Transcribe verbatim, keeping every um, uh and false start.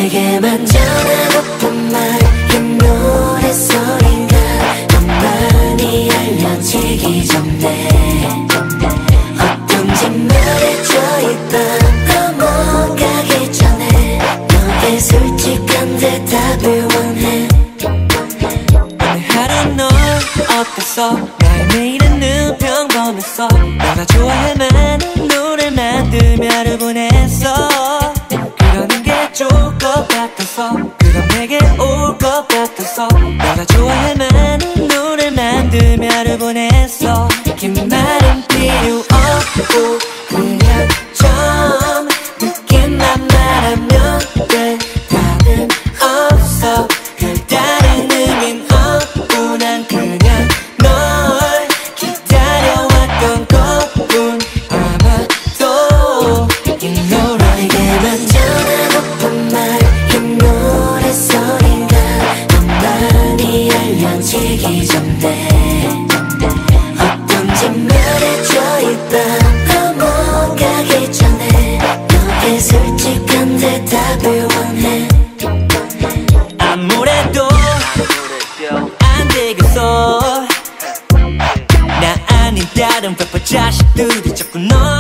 너에게만 전하고픈 말 이 노랫소리가 더 많이 알려지기 전에 어떤지 말해줘 일단 넘어가기 전에 너의 솔직한 대답을 원해. 오늘 하루 넌 어땠어? 나의 매일은 평범했어. 너가 좋아할 만한 노래를 만들며 하루 보냈어. 그러는 게 좋을 것 같아서 그럼 내게 올 것 같아서 너가 좋아할 만한 노래를 만들며 하루 보냈어. 긴 말은 필요 없고 그냥 좀 느낌만 말하면 돼. 답은 없어 별다른 의미는 없고 난 그냥 널 기다려왔던 것뿐. 아마도 이 노래에게만 전하고픈 말 이 노랫소리가 더 많이 알려지기 전에 어떤지 말해줘 일단 넘어가기 전에 너의 솔직한 대답을 원해. 아무래도 안 되겠어. 나 아닌 다른 래퍼 자식들이 자꾸 널